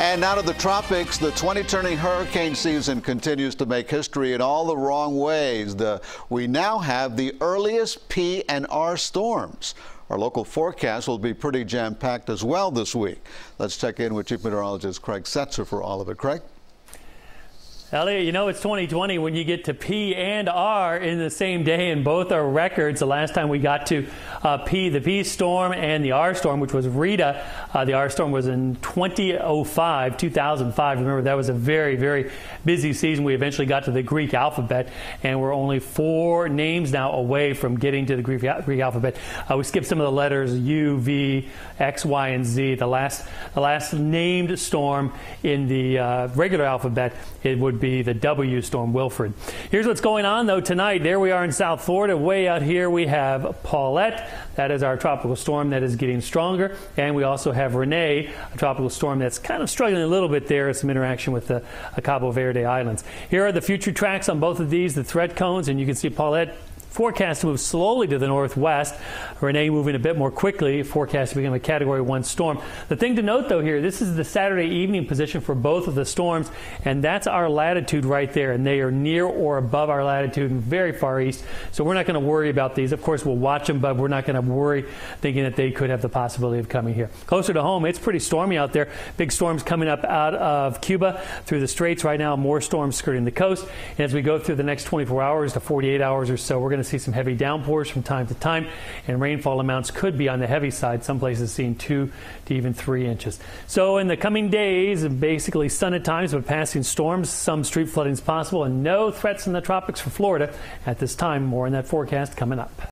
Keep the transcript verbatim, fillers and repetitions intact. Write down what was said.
And out of the tropics, the twenty turning hurricane season continues to make history in all the wrong ways. The, we now have the earliest P and R storms. Our local forecast will be pretty jam-packed as well this week. Let's check in with Chief Meteorologist Craig Setzer for all of it. Craig? Elliot, you know it's twenty twenty when you get to P and R in the same day, and both are records. The last time we got to uh, P, the P storm and the R storm, which was Rita, uh, the R storm was in twenty oh five, two thousand five. Remember, that was a very, very busy season. We eventually got to the Greek alphabet, and we're only four names now away from getting to the Greek, Greek alphabet. Uh, we skipped some of the letters U, V, X, Y, and Z. The last, the last named storm in the uh, regular alphabet, it would be the W storm, Wilfred. Here's what's going on though tonight. There we are in South Florida. Way out here we have Paulette. That is our tropical storm that is getting stronger. And we also have Renee, a tropical storm that's kind of struggling a little bit there. Some interaction with the uh, Cabo Verde Islands. Here are the future tracks on both of these, the threat cones, and you can see Paulette forecast to move slowly to the northwest. Renee moving a bit more quickly, forecast to become a category one storm. The thing to note though here, this is the Saturday evening position for both of the storms, and that's our latitude right there, and they are near or above our latitude and very far east, so we're not going to worry about these. Of course we'll watch them, but we're not going to worry thinking that they could have the possibility of coming here. Closer to home, it's pretty stormy out there. Big storms coming up out of Cuba through the straits right now, more storms skirting the coast, and as we go through the next twenty-four hours to forty-eight hours or so, we're going to see some heavy downpours from time to time, and rainfall amounts could be on the heavy side, some places seeing two to even three inches. So in the coming days, basically sun at times, but passing storms, some street flooding is possible, and no threats in the tropics for Florida at this time. More in that forecast coming up.